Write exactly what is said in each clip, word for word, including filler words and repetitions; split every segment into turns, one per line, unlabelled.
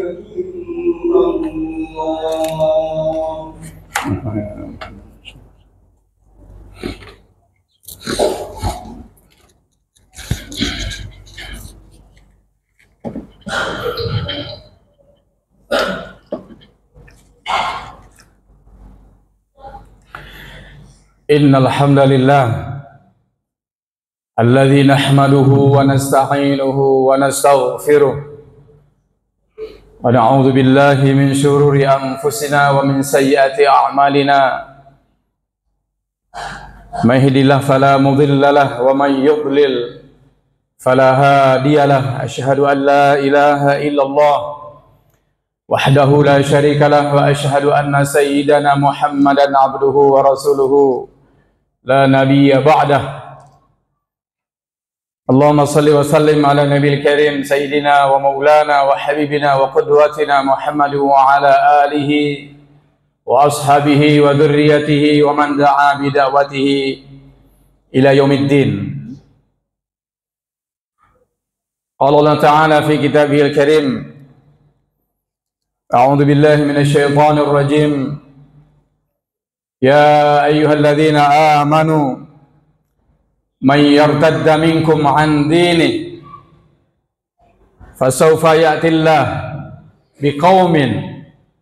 إلا الله.
Innal hamdalillah alladzi nahmaduhu wa nasta'inuhu wa nastaghfiruh wa na'udzu billahi min shururi anfusina wa min sayyiati a'malina may yahdihillahu fala mudilla lahu wa may yudlil fala hadiya lahu asyhadu an la ilaha illallah wahdahu la syarika lahu wa asyhadu anna sayyidana Muhammadan abduhu wa rasuluhu la nabiyya ba'dah. Allahumma salli wa sallim ala nabiyil karim sayyidina wa maulana wa habibina wa qudwatina Muhammad wa ala alihi wa ashabihi wa dhurriyyatihi wa man da'a bi da'watihi ila yaumiddin. Qala Allah ta'ala fi kitabihil karim, a'udzu billahi minasy syaithanir rajim. Ya ayyuhalladzina amanu man yartadda minkum an dinihi fasawfa ya'tillah biqaumin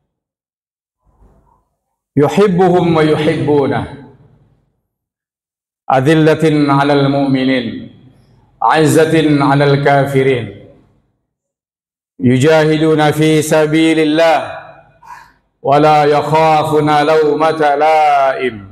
yuhibbuhum wa yuhibbunah adillatin 'alal mu'minin 'izzatin 'alal kafirin yujahiduna fi sabilillah wala yakhafuna lawmata laim.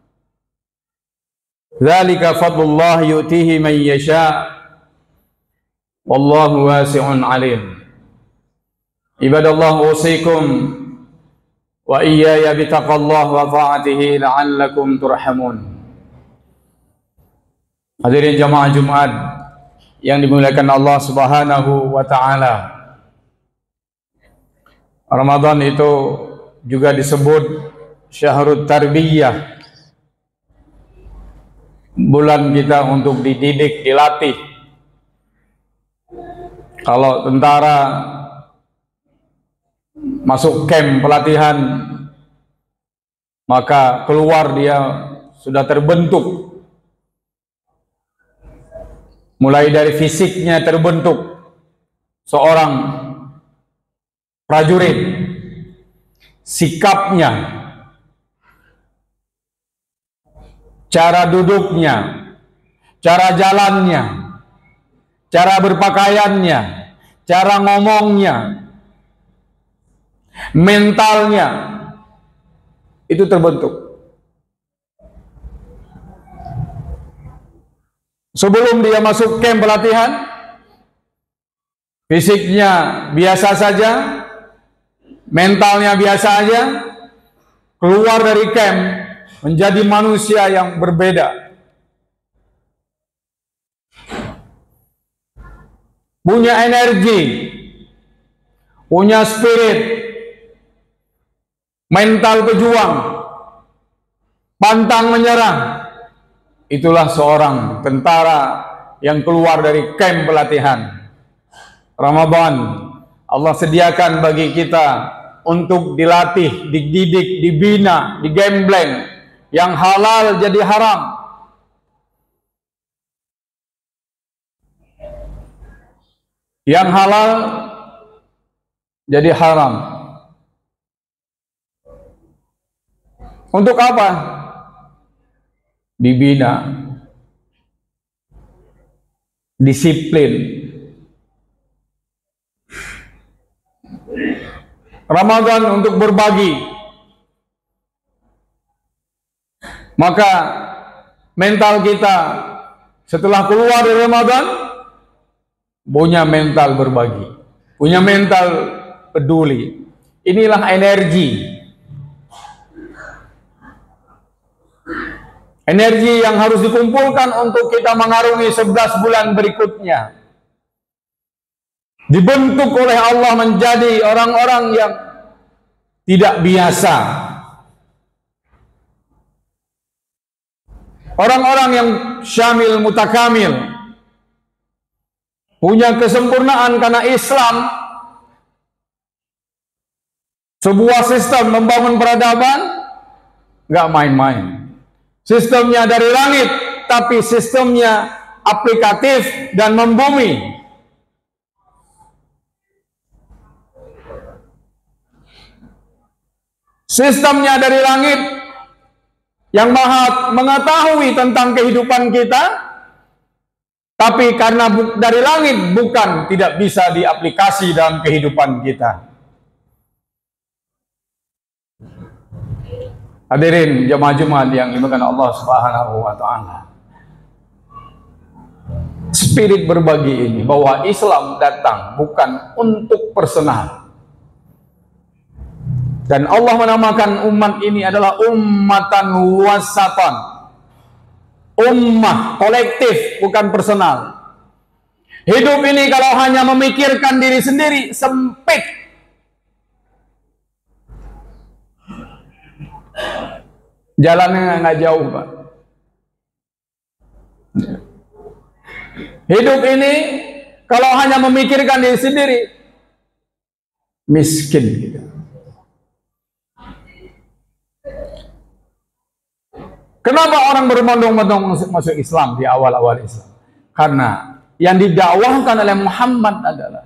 Dzalika fadlullah yu'tihi man yasha wallahu wasi'un alim. Ibadallah, usikum wa iyaya bitaqallah wa ta'atihi la'allakum turhamun. Hadirin jamaah Jumat yang dimuliakan Allah Subhanahu wa taala. Ramadan itu juga disebut syahrut tarbiyah, bulan kita untuk dididik, dilatih. Kalau tentara masuk camp pelatihan, maka keluar dia sudah terbentuk, mulai dari fisiknya terbentuk seorang prajurit, sikapnya, cara duduknya, cara jalannya, cara berpakaiannya, cara ngomongnya, mentalnya, itu terbentuk. Sebelum dia masuk camp pelatihan, fisiknya biasa saja, mentalnya biasa aja, keluar dari camp menjadi manusia yang berbeda, punya energi, punya spirit, mental pejuang, pantang menyerah. Itulah seorang tentara yang keluar dari camp pelatihan. Ramadan Allah sediakan bagi kita untuk dilatih, dididik, dibina, digembleng. Yang halal jadi haram, yang halal jadi haram. Untuk apa? Dibina, disiplin. Ramadan untuk berbagi. Maka mental kita setelah keluar dari Ramadan punya mental berbagi, punya mental peduli. Inilah energi. Energi yang harus dikumpulkan untuk kita mengarungi sebelas bulan berikutnya. Dibentuk oleh Allah menjadi orang-orang yang tidak biasa. Orang-orang yang syamil mutakamil, punya kesempurnaan karena Islam Sebuah sistem membangun peradaban nggak main-main. Sistemnya dari langit, tapi sistemnya aplikatif dan membumi. Sistemnya dari langit yang maha mengetahui tentang kehidupan kita, tapi karena dari langit bukan tidak bisa diaplikasi dalam kehidupan kita. Hadirin jemaah Jumat yang dimuliakan Allah Subhanahu wa taala. Spirit berbagi ini bahwa Islam datang bukan untuk personal. Dan Allah menamakan umat ini adalah ummatan wasatan. Ummah kolektif, bukan personal. Hidup ini kalau hanya memikirkan diri sendiri sempit. Jalannya nggak jauh, Pak. Hidup ini kalau hanya memikirkan diri sendiri miskin gitu. Kenapa orang berbondong-bondong masuk Islam di awal-awal Islam? Karena yang didakwahkan oleh Muhammad adalah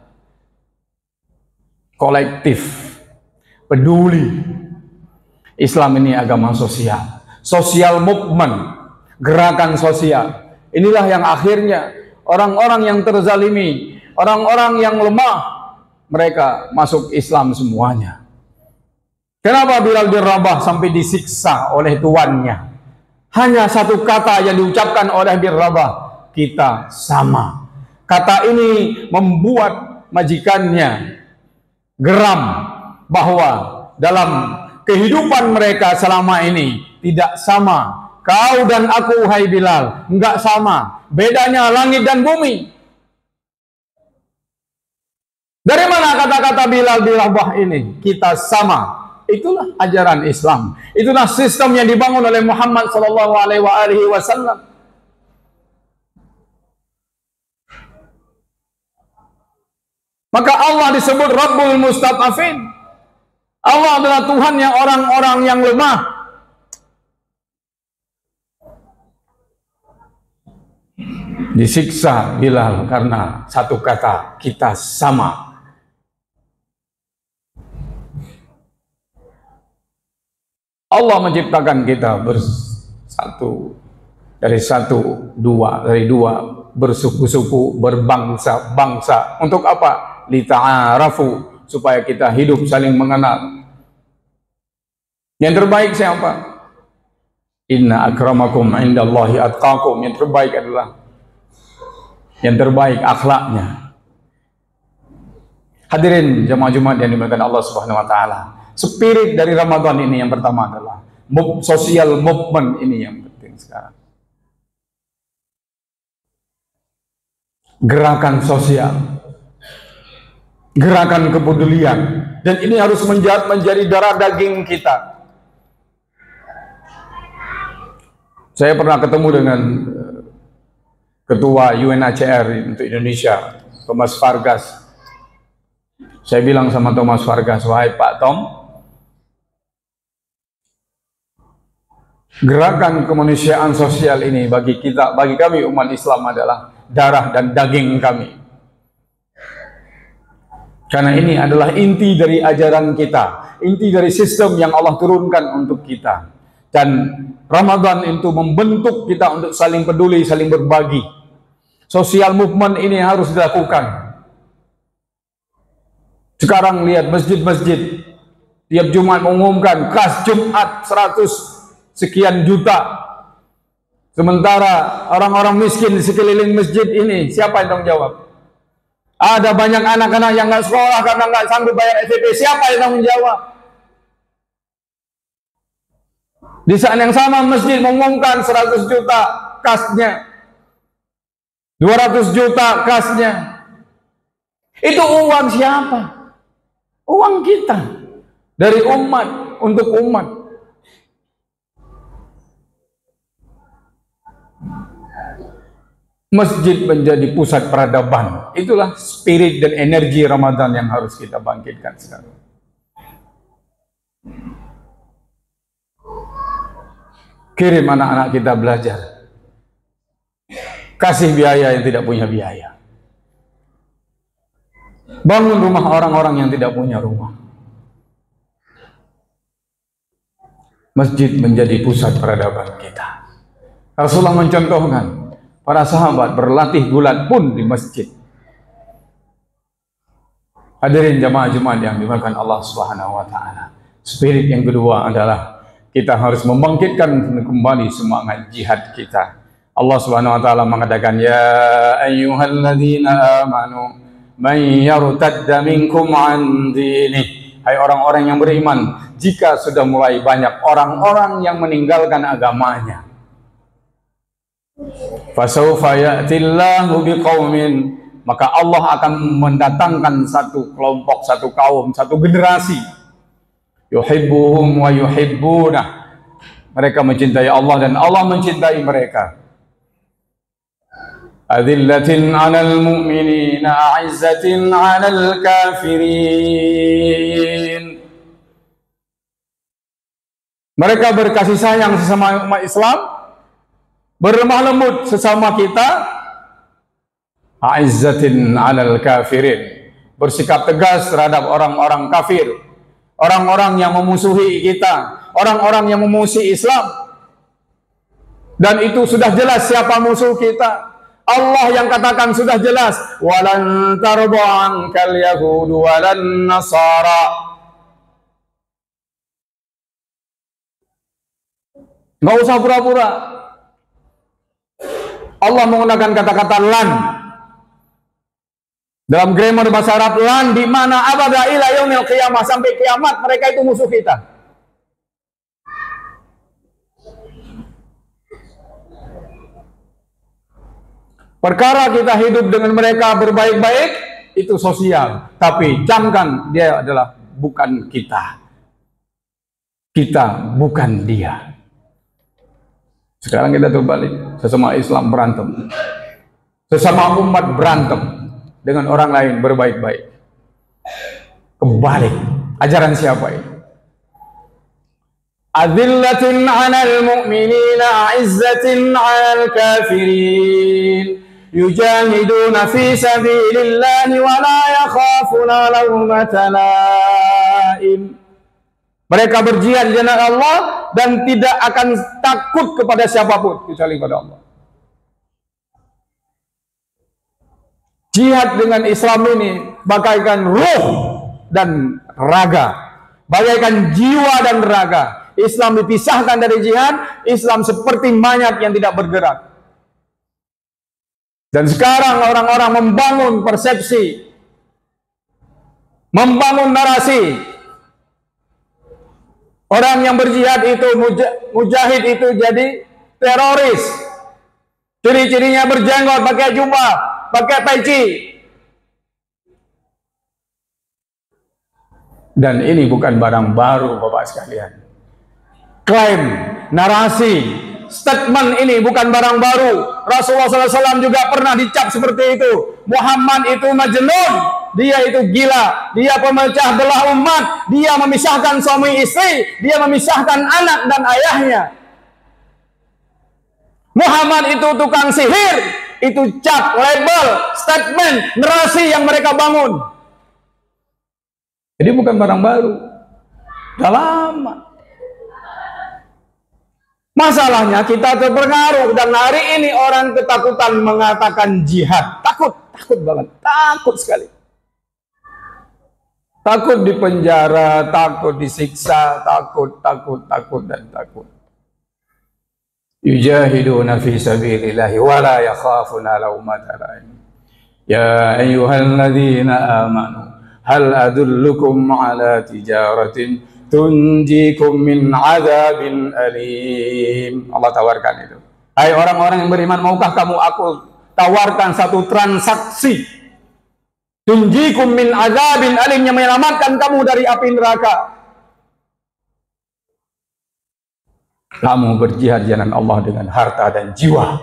kolektif, peduli. Islam ini agama sosial, social movement, gerakan sosial. Inilah yang akhirnya orang-orang yang terzalimi, orang-orang yang lemah, mereka masuk Islam semuanya. Kenapa Bilal bin Rabah sampai disiksa oleh tuannya? Hanya satu kata yang diucapkan oleh bin Rabah, kita sama. Kata ini membuat majikannya geram bahwa dalam kehidupan mereka selama ini tidak sama. Kau dan aku, hai Bilal, enggak sama. Bedanya langit dan bumi. Dari mana kata-kata Bilal bin Rabah ini? Kita sama. Itulah ajaran Islam. Itulah sistem yang dibangun oleh Muhammad sallallahu alaihi wasallam. Maka Allah disebut Rabbul Mustad'afin. Allah adalah Tuhan yang orang-orang yang lemah. Disiksa Bilal karena satu kata, kita sama. Allah menciptakan kita bersatu, dari satu, dua, dari dua, bersuku-suku, berbangsa-bangsa. Untuk apa? Lita'arafu, supaya kita hidup saling mengenal. Yang terbaik siapa? Inna akramakum indallahi atqakum. Yang terbaik adalah yang terbaik akhlaknya. Hadirin jemaah Jumat yang dimuliakan Allah Subhanahu wa taala. Spirit dari Ramadan ini yang pertama adalah social movement, ini yang penting sekarang. Gerakan sosial, gerakan kepedulian, dan ini harus menjadi, menjadi darah daging kita. Saya pernah ketemu dengan Ketua U N H C R untuk Indonesia, Thomas Vargas. Saya bilang sama Thomas Vargas, wahai Pak Tom, gerakan kemanusiaan sosial ini bagi kita, bagi kami umat Islam adalah darah dan daging kami. Karena ini adalah inti dari ajaran kita, inti dari sistem yang Allah turunkan untuk kita. Dan Ramadan itu membentuk kita untuk saling peduli, saling berbagi. Social movement ini harus dilakukan. Sekarang lihat masjid-masjid, tiap Jumat mengumumkan kas Jumat seratus sekian juta. Sementara orang-orang miskin di sekeliling masjid ini, siapa yang tanggung jawab? Ada banyak anak-anak yang nggak sekolah karena nggak sanggup bayar S P P. Siapa yang tanggung jawab? Di saat yang sama masjid mengumumkan seratus juta kasnya, dua ratus juta kasnya. Itu uang siapa? Uang kita. Dari umat, untuk umat. Masjid menjadi pusat peradaban. Itulah spirit dan energi Ramadan yang harus kita bangkitkan sekarang. Kirim anak-anak kita belajar. Kasih biaya yang tidak punya biaya. Bangun rumah orang-orang yang tidak punya rumah. Masjid menjadi pusat peradaban kita. Rasulullah mencontohkan para sahabat berlatih gulat pun di masjid. Hadirin jamaah Jumat yang dimuliakan Allah Subhanahu wa taala. Spirit yang kedua adalah kita harus membangkitkan kembali semangat jihad kita. Allah Subhanahu wa taala mengatakan, ya ayyuhalladzina amanu may yartadda minkum an dinih. Hai orang-orang yang beriman, jika sudah mulai banyak orang-orang yang meninggalkan agamanya, fasawfa ya'tillahu biqaumin, maka Allah akan mendatangkan satu kelompok, satu kaum, satu generasi, yuhibbuhum wa yuhibbunah, mereka mencintai Allah dan Allah mencintai mereka. Adillatin 'alal mu'minina, a'izzatin 'alal kafirin. Mereka berkasih sayang sesama umat Islam, berlemah lembut sesama kita, a'izzatin 'alal kafirin, bersikap tegas terhadap orang-orang kafir, orang-orang yang memusuhi kita, orang-orang yang memusuhi Islam. Dan itu sudah jelas siapa musuh kita. Allah yang katakan sudah jelas, walan tarda ankal yahudu walan nasara. Nggak usah pura-pura. Allah menggunakan kata-kata lan dalam grammar bahasa Arab, lan di mana abada ila yaumil qiyamah, sampai kiamat mereka itu musuh kita. Perkara kita hidup dengan mereka berbaik-baik itu sosial, tapi camkan dia adalah bukan kita. Kita bukan dia. Sekarang kita terbalik, sesama Islam berantem, sesama umat berantem dengan orang lain berbaik-baik. Kebalik, ajaran siapa ini? Adillatin 'alal mu'minina, 'izzatin 'alal kafirin. Yujahiduna fi sabilillahi wa la yakhafuna lawmata laim. Mereka berjihad di jalan Allah dan tidak akan takut kepada siapapun kecuali kepada Allah. Jihad dengan Islam ini bagaikan ruh dan raga, bagaikan jiwa dan raga. Islam dipisahkan dari jihad. Islam seperti mayat yang tidak bergerak. Dan sekarang orang-orang membangun persepsi, membangun narasi. Orang yang berjihad itu, mujahid itu jadi teroris. Ciri-cirinya berjenggot, pakai jubah, pakai peci. Dan ini bukan barang baru, Bapak sekalian. Klaim, narasi, statement ini bukan barang baru. Rasulullah shallallahu alaihi wasallam juga pernah dicap seperti itu. Muhammad itu majnun, dia itu gila, dia pemecah belah umat, dia memisahkan suami istri, dia memisahkan anak dan ayahnya. Muhammad itu tukang sihir. Itu cap, label, statement, narasi yang mereka bangun. Jadi bukan barang baru, sudah lama. Masalahnya kita terpengaruh, dan hari ini orang ketakutan mengatakan jihad. Takut, takut banget, takut sekali. Takut dipenjara, takut disiksa, takut, takut, takut, dan takut. Yujahiduna fi sabilillahi wa la yakhafuna lawmata laim. Ya ayyuhalladzina amanu hal adullukum ala tijaratin tunjikum min adzabin alim. Allah tawarkan itu. Hai orang-orang yang beriman, maukah kamu aku tawarkan satu transaksi, tunjikum min adzabin alim, yang menyelamatkan kamu dari api neraka. Kamu berjihad jalan Allah dengan harta dan jiwa.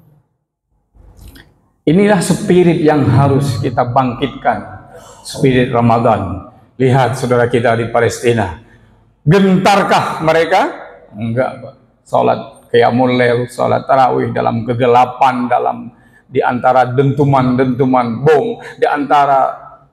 Inilah spirit yang harus kita bangkitkan, spirit Ramadan. Lihat saudara kita di Palestina, Gentarkah mereka? Enggak, Pak. Salat qiyamul lail, salat tarawih dalam kegelapan, dalam di antara dentuman-dentuman bom, di antara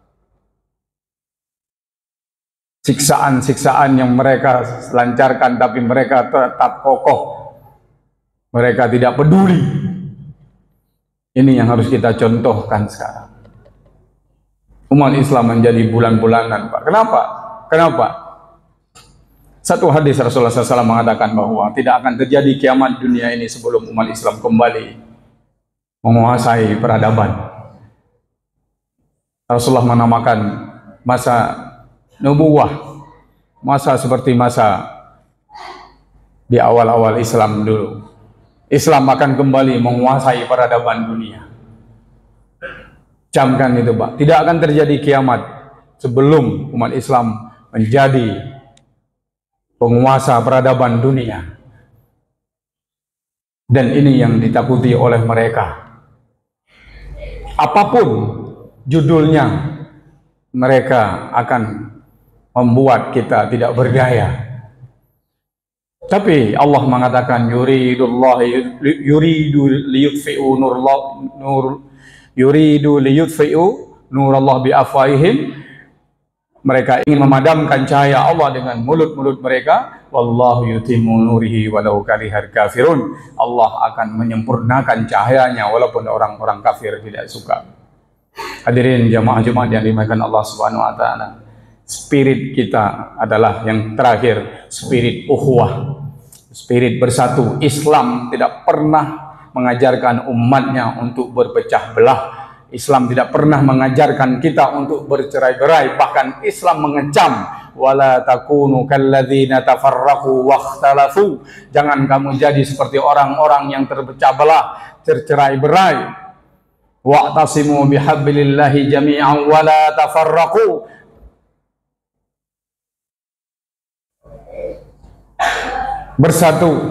siksaan-siksaan yang mereka lancarkan, tapi mereka tetap kokoh. Mereka tidak peduli. Ini yang harus kita contohkan sekarang. Umat Islam menjadi bulan-bulanan, Pak. Kenapa? Kenapa? Satu hadis Rasulullah shallallahu alaihi wasallam mengatakan bahwa tidak akan terjadi kiamat dunia ini sebelum umat Islam kembali menguasai peradaban. Rasulullah menamakan masa nubuwah, masa seperti masa di awal-awal Islam dulu. Islam akan kembali menguasai peradaban dunia. Camkan itu, Pak. Tidak akan terjadi kiamat sebelum umat Islam menjadi penguasa peradaban dunia. Dan ini yang ditakuti oleh mereka. Apapun judulnya, mereka akan membuat kita tidak berdaya. Tapi Allah mengatakan yuridullah yuridu liyutfi'u nurullah nur yuridu liyutfi'u nurallah biafwahihim. Mereka ingin memadamkan cahaya Allah dengan mulut-mulut mereka. Wallahu yutimmu nurihi walau karihal kafirun. Allah akan menyempurnakan cahayanya walaupun orang-orang kafir tidak suka. Hadirin jamaah Jumat yang dimuliakan Allah Subhanahu wa taala. Spirit kita adalah yang terakhir, spirit ukhuwah, spirit bersatu. Islam tidak pernah mengajarkan umatnya untuk berpecah belah. Islam tidak pernah mengajarkan kita untuk bercerai-berai. Bahkan Islam mengecam, wala takunu kalladzina tafarraqu wakhtalafu. Jangan kamu jadi seperti orang-orang yang terpecah belah, tercerai-berai. Wa'tasimu bihablillahi jami'an wala tafarraqu. Bersatu.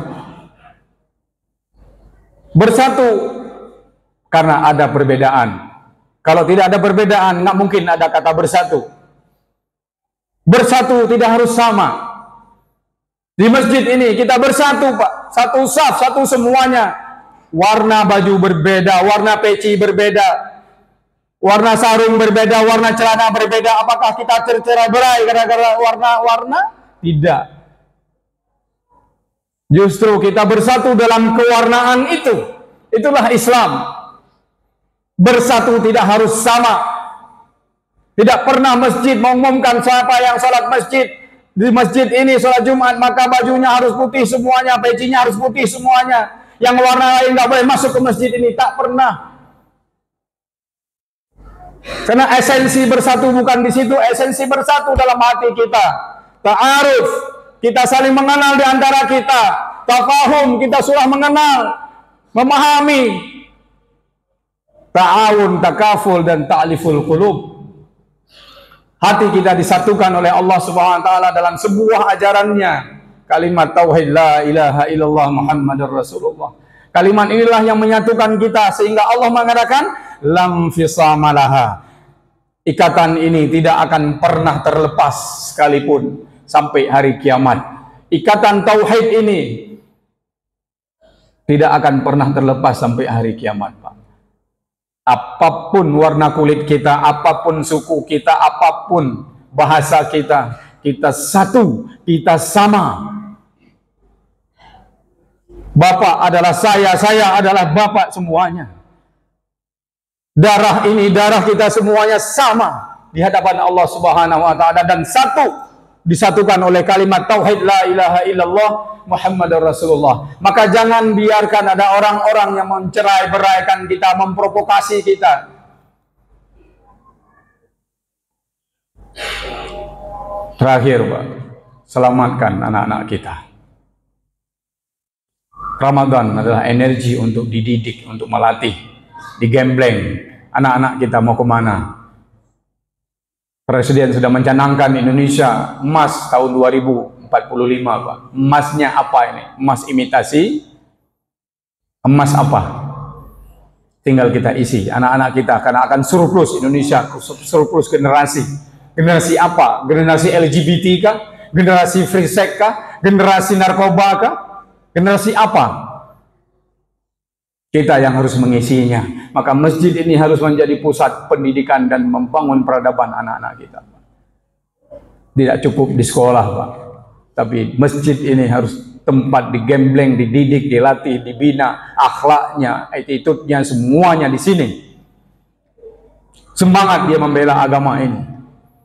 Bersatu karena ada perbedaan. Kalau tidak ada perbedaan, nggak mungkin ada kata bersatu. Bersatu tidak harus sama. Di masjid ini kita bersatu, Pak. Satu saf, satu semuanya. Warna baju berbeda, warna peci berbeda, warna sarung berbeda, warna celana berbeda. Apakah kita tercerai-berai gara-gara warna-warna? Tidak. Justru kita bersatu dalam kewarnaan itu. Itulah Islam. Bersatu tidak harus sama. Tidak pernah masjid mengumumkan siapa yang sholat masjid. Di masjid ini sholat Jumat, maka bajunya harus putih semuanya, pecinya harus putih semuanya. Yang warna lain nggak boleh masuk ke masjid ini. Tak pernah. Karena esensi bersatu bukan di situ. Esensi bersatu dalam hati kita. Ta'aruf. Kita saling mengenal di antara kita. Tafahum. Kita sudah mengenal. Memahami. Ta'awun, takaful, dan ta'liful qulub. Hati kita disatukan oleh Allah Subhanahu wa taala dalam sebuah ajarannya. Kalimat tauhid la ilaha illallah Muhammadur Rasulullah. Kalimat inilah yang menyatukan kita sehingga Allah mengatakan lam fisamalaha. Ikatan ini tidak akan pernah terlepas sekalipun sampai hari kiamat. Ikatan tauhid ini tidak akan pernah terlepas sampai hari kiamat, Pak. Apapun warna kulit kita, apapun suku kita, apapun bahasa kita, kita satu, kita sama. Bapak adalah saya, saya adalah bapak semuanya. Darah ini, darah kita semuanya sama di hadapan Allah Subhanahu wa taala dan satu, disatukan oleh kalimat tauhid la ilaha illallah Muhammadur Rasulullah. Maka jangan biarkan ada orang-orang yang mencerai-beraikan kita, memprovokasi kita. Terakhir, Pak, selamatkan anak-anak kita. Ramadan adalah energi untuk dididik, untuk melatih, digembleng. Anak-anak kita mau kemana? Presiden sudah mencanangkan Indonesia emas tahun dua ribu empat puluh lima, Pak. Emasnya apa ini? Emas imitasi? Emas apa? Tinggal kita isi anak-anak kita, karena akan surplus Indonesia, surplus generasi. Generasi apa? Generasi L G B T kah? Generasi free sex kah? Generasi narkoba kah? Generasi apa? Kita yang harus mengisinya. Maka masjid ini harus menjadi pusat pendidikan dan membangun peradaban anak-anak kita. Tidak cukup di sekolah, Pak. Tapi masjid ini harus tempat digembleng, dididik, dilatih, dibina akhlaknya, attitude-nya, semuanya di sini. Semangat dia membela agama ini.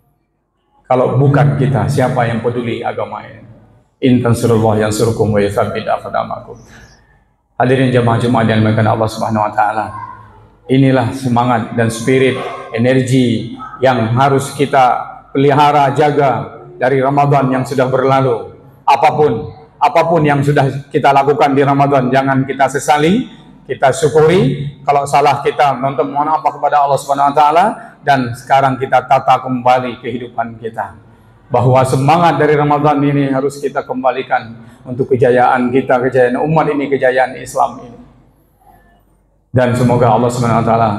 Kalau bukan kita, siapa yang peduli agama ini? In tansurullah yansurkum wa yuthabbit aqdamakum. Hadirin jemaah Jumat yang dimuliakan Allah Subhanahu wa taala. Inilah semangat dan spirit, energi yang harus kita pelihara, jaga dari Ramadan yang sudah berlalu. Apapun, apapun yang sudah kita lakukan di Ramadan, jangan kita sesali, kita syukuri. Kalau salah kita minta mohon maaf kepada Allah Subhanahu wa taala, dan sekarang kita tata kembali kehidupan kita. Bahwa semangat dari Ramadan ini harus kita kembalikan untuk kejayaan kita, kejayaan umat ini, kejayaan Islam ini. Dan semoga Allah Subhanahu wa taala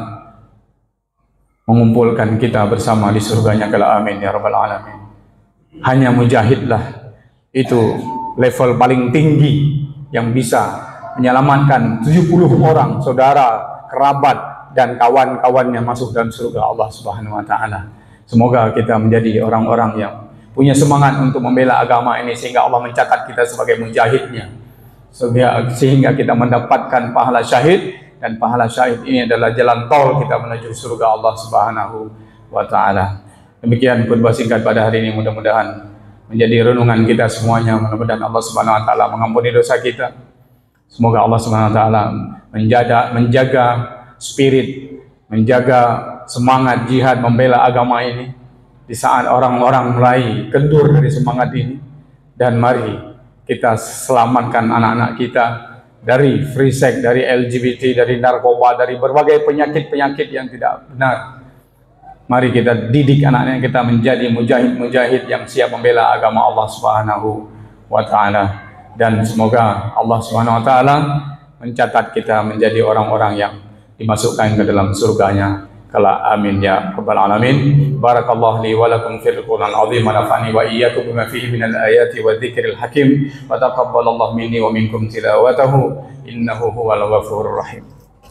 mengumpulkan kita bersama di surganya kala amin ya rabbal alamin. Hanya mujahidlah itu level paling tinggi yang bisa menyelamatkan tujuh puluh orang saudara, kerabat dan kawan-kawannya masuk dalam surga Allah Subhanahu wa taala. Semoga kita menjadi orang-orang yang punya semangat untuk membela agama ini sehingga Allah mencatat kita sebagai mujahidnya. Sehingga kita mendapatkan pahala syahid, dan pahala syahid ini adalah jalan tol kita menuju surga Allah Subhanahu wa taala. Demikian khutbah singkat pada hari ini, mudah-mudahan menjadi renungan kita semuanya. Mudah-mudahan Allah Subhanahu wa taala mengampuni dosa kita. Semoga Allah Subhanahu wa taala menjaga menjaga spirit, menjaga semangat jihad membela agama ini di saat orang-orang mulai kendur dari semangat ini. Dan mari kita selamatkan anak-anak kita dari free sex, dari L G B T, dari narkoba, dari berbagai penyakit-penyakit yang tidak benar. Mari kita didik anak-anak kita menjadi mujahid-mujahid yang siap membela agama Allah Subhanahu wa taala. Dan semoga Allah Subhanahu wa taala mencatat kita menjadi orang-orang yang dimasukkan ke dalam surganya kala amin ya rabbal alamin. Barakallahu li wa lakum fil Qur'anil azim wa nafa'ani wa iyyakum bima fihi minal ayati wa dzikril hakim wa taqabbalallahu minni wa minkum tilawatahu innahu huwal ghafurur rahim.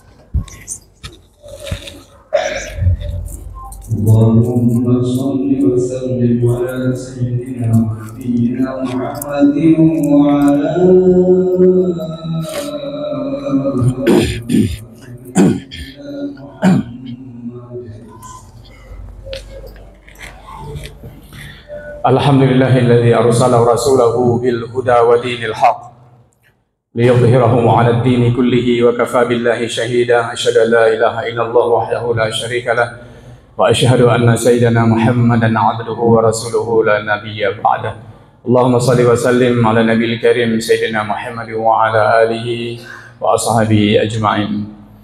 Allahumma shalli wa sallim ala sayyidina wa nabiyyina Muhammadin wa ala
Alhamdulillahilladzi arsala rasulahu bil huda wa dinil haq liyudhhirahu 'ala ad-dini kullihi wa kafa billahi shahida. Asyhadu an la ilaha illallah wahdahu la syarika lah wa asyhadu anna sayyidana Muhammadan 'abduhu wa rasuluhu la nabiyya ba'dah. Allahumma shalli wa sallim 'ala nabiyil karim sayyidina Muhammad wa 'ala alihi wa ashabihi ajma'in.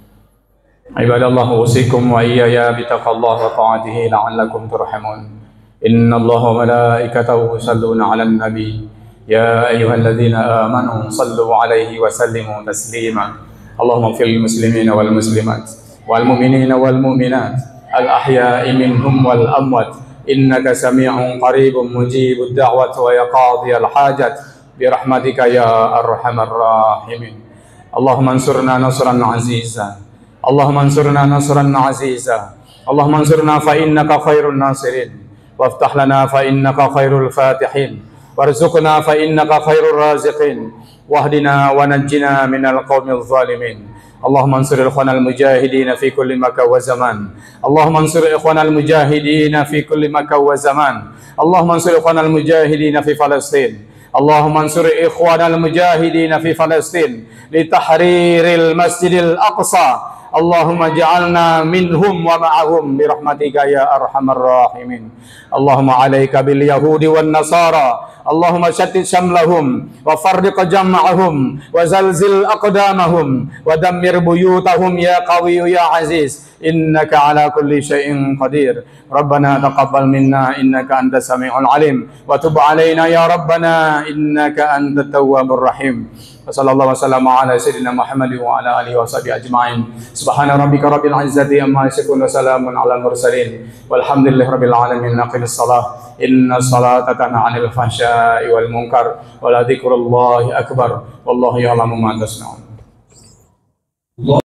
Ibadallah, usikum wa iyaya bitaqwallahi wa ta'atihi la'allakum turhamun. Inna Allaha wa malaikatahu yusalluna 'alan nabi ya ayyuhalladzina amanu sallu 'alaihi wa sallimu taslima. Allahumma ighfir lil muslimina wal muslimat wal mu'minina wal mu'minat al ahya'i minhum wal amwat innaka sami'un qaribun mujibud da'wat wa yaqadhiyal hajat bi rahmatika ya arhamar rahimin. Allahumma ansurna nasran 'aziza. Allahumma ansurna nasran 'aziza. Allahumma ansurna fa innaka khairun nasirin. وافتح لنا فإنك خير الفاتحين وارزقنا فإنك خير الرازقين واهدنا ونجنا من القوم الظالمين. اللهم انصر إخوان المجاهدين في كل مكان وزمان. اللهم انصر إخوان المجاهدين في كل مكان وزمان. اللهم انصر إخوان المجاهدين في فلسطين. اللهم انصر إخوان المجاهدين في فلسطين لتحرير المسجد الأقصى. اللهم اجعلنا منهم ومعهم برحمتك يا أرحم الراحمين. اللهم عليك باليهود والنصارى. اللهم شتت شملهم وفرق جمعهم وزلزل أقدامهم ودمر بيوتهم يا قوي يا عزيز إنك على كل شيء قدير. ربنا تقبل منا إنك أنت السميع العليم وتب علينا يا ربنا إنك أنت التواب الرحيم. Wassallallahu wasallam ala sayyidina Muhammad wa ala alihi wa sahbihi ajma'in. Subhana rabbika rabbil izzati amma yasifun wa salamun ala mursalin. Walhamdulillahi rabbil alamin. Aqimis salah. Inna salata tanha 'anil fahsya'i wal munkar. Wa la dzikrullahi akbar. Wallahu ya'lamu ma tasna'un.